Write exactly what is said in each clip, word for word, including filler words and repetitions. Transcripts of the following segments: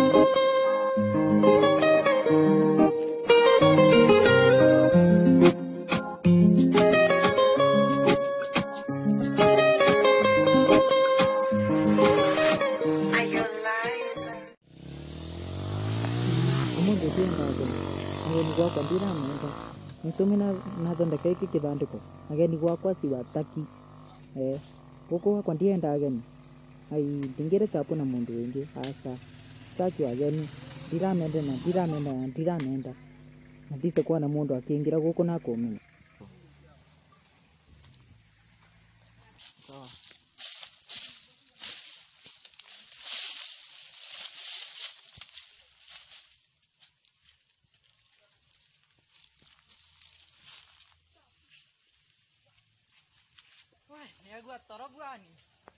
Nisomena nathondeka iki kibandiko ageni gwakwa si wataki eh guku kwa ndienda ageni ai ndingire chapo na mundu wingi asa chachu ageni ndiramenda na ndiramenda na ndiramenda na ndise kwa na mundu akingira guku na kumenya sawa Niagua torobwani.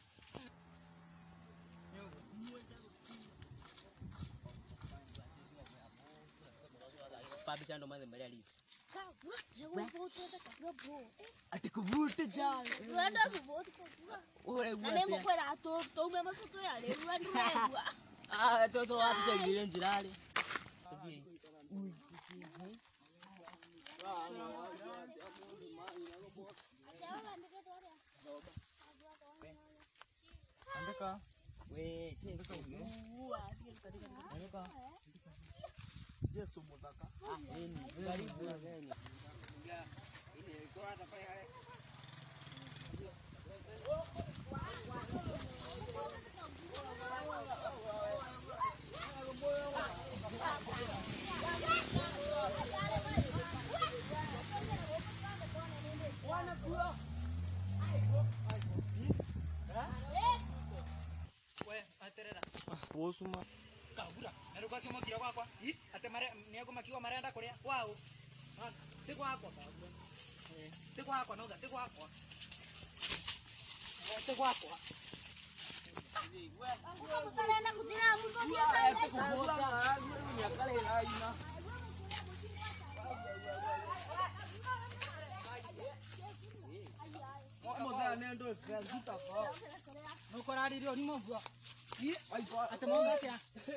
Papi chando maze mbele ali. Kabla, eu vou toda kabla bro. Ati kuvuta jana. Rwanda kuvuta kabla. Ore bwa. Nane ngokwera to to mema soto yale Rwanda rwegwa. Ah, to to watu segire njirali. Tugi. Ui. Andika. We, chinga songe. Andika. Yesu mudaka. Ah, nini? Karibu na gani? Ile ilikuwa hata pale hale. Posuma kabura naruka simo kira kwakwa i ate mare niago makiwa marenda kuria kwao ti kwakwa kabura eh ti kwakwa no ti kwakwa ti kwakwa Uko karenda kutira mungu dia ti kuvuta ni akale laina Mo da nendo zita fa no korari rio ni mvua i ate monga tia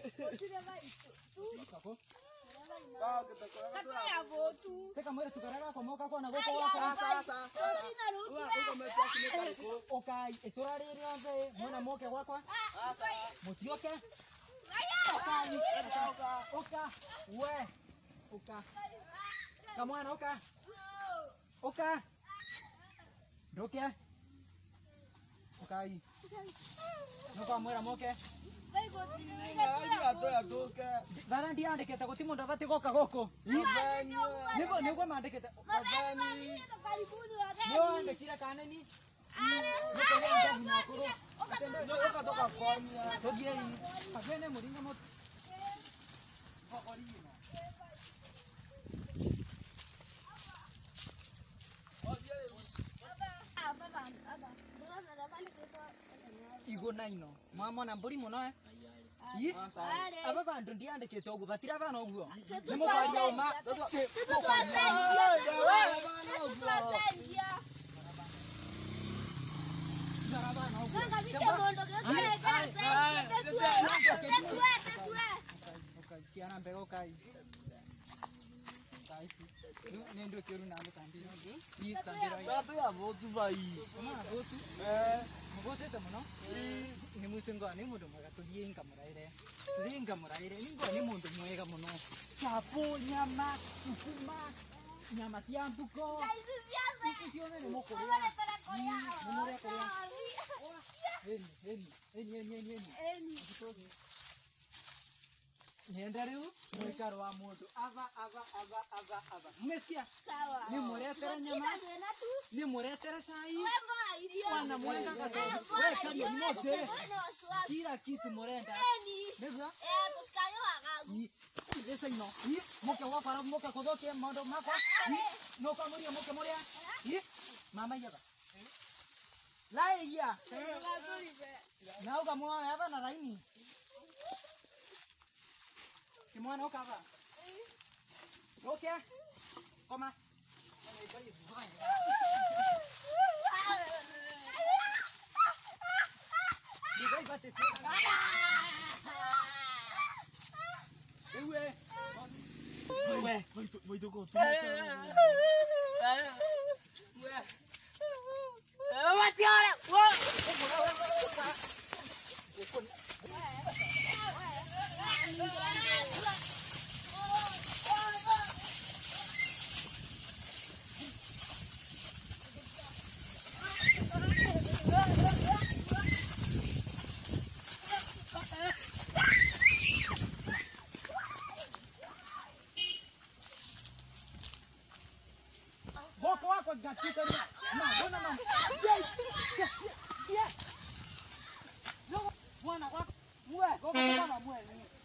Kata ya votu. Teka mwere tukarara kwa moka kwa na goko wako Sasa. Sina ruti. Okay, etorari rionze mwana moke wakwa. Mutioke. Okay. Oka. We. Oka. Kamwana oka. Oka. Doke. Okay. Nuko mwera moke. Vara ndiandikete guti mundu abati goka goko. Nigo nigo mandikete. Nio andikira kaneni. Niko ndio ndinakuru. Oka toka kwani. Togiei. Pagene muringa mot. Okorino. Igo naino. Mama na mburi muno eh. Yi? Aba bandu ndiandikete ogu batira bana ogu. Nimo kwaria oma. Siana mbego kai. Kai. Nendo kiru na mutambira. Yi tambira. Bato ya votu bai. Mama votu. Eh, mugote tamuno. Ni musingo ni mundu mwega tugiinga muraire. Tugiinga muraire. Ningo ni mundu mwega muno. Chapo nyama, sukuma, nyama cia mbuko. Iki cione ni mukuria. Ni muria kuria. Eni, eni, eni, eni, eni. Eni. Nienda riu mwikaro wa mundu ava ava ava ava ava mmesia Sawa. ni muretera nyama ni muretera sai wana mwenga kato Wewe wewe ni mote kila kitu murenda nivyo eh tukayo agagu. esa ino ni moke wa para moke kodoke mondo mako no kamuria moke moria ni mama yaba la ya na ukamwa hapa na laini Kimwana ukava. Okay. Koma. Digai bate. mwe. Vai to go. Boko wako gatika na. Na, bona na. Yes. Yes. Yes. Bwana wako. Mwe, boko kama mwe.